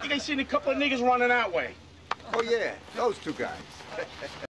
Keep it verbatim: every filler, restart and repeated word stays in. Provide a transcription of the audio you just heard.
think I seen a couple of niggas running that way. Oh, yeah, those two guys.